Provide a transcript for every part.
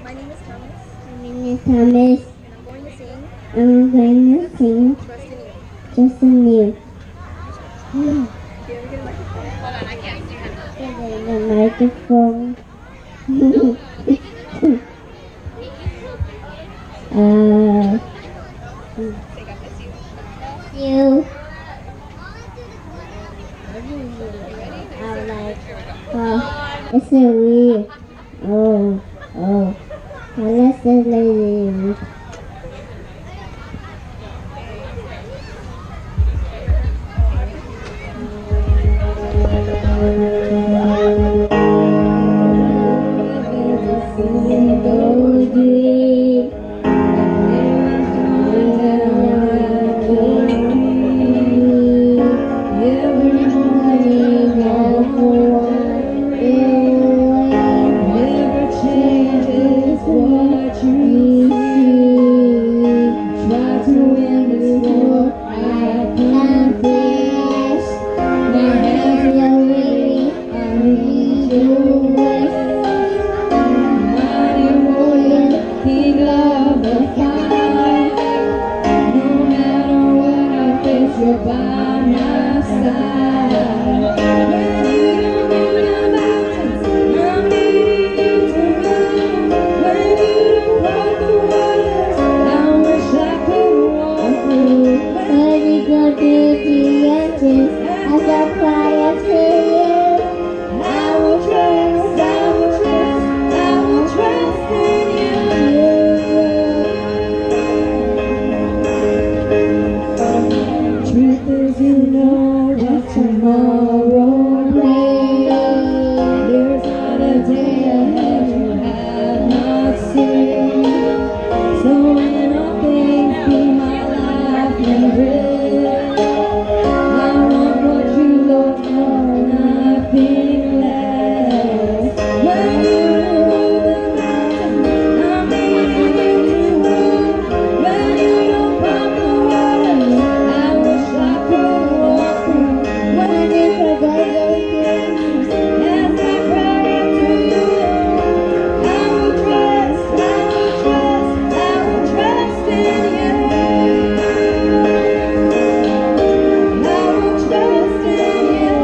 My name is Thomas. My name is Thomas. And I'm going to sing. I'm going to sing Trust in You. Just in You. Do you ever get a microphone? Hold on, I can't sing it. Get in the microphone. You. I'm like, oh, it's so weird. Oh. Well, let's just leave. You're by my side. When you don't move the mountains, I'm needing you to move. When you don't walk the waters, I wish I could walk through. When you go to the entrance, as I cry out to you, I will trust, I will trust, I will trust in you. Truth is, you know that tomorrow brings. There's not a day ahead you have not seen. So when all things be my life and breath, I want what you look for, nothing less. When you move the mountains, I'm needing you to move. When you don't pump the waters, I wish I could walk through. When you forget those things, as I cry out to you, I will trust, I will trust, I will trust in you. I will trust in you.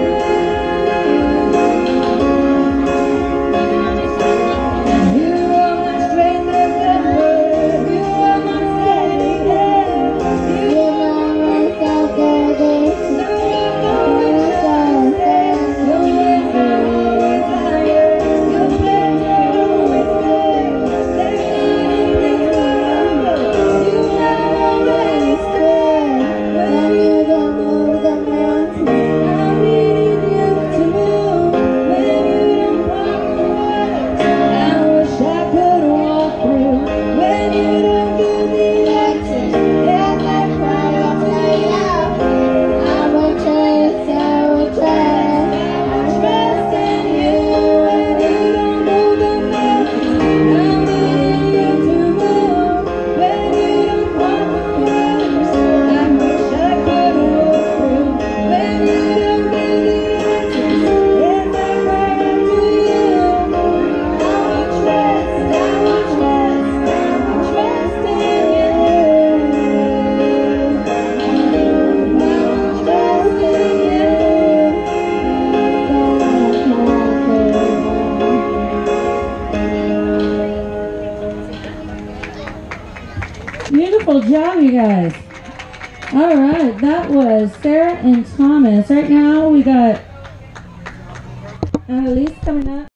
You are my strength and comfort. You are my steady hand. You are my salvation. The rock on which I stand. Your ways are always higher. Your plans are always good. There's nothing that's forever. You have always stood. when you don't move the mountains. I'm needing you to move. When you don't walk the waters, I wish I could walk through. When you don't do the exit, as I cry out to you, I will trust, I will trust. I will trust in you. When you don't move the mountains, I'm needing you to move. When you don't walk the waters, I wish I could walk through. When you don't do the exit, as I cry out to you, I will trust, I will trust, I will trust in you. I will trust in you. Beautiful job, you guys. All right, that was Sarah and Thomas. Right now we got Annalise coming up.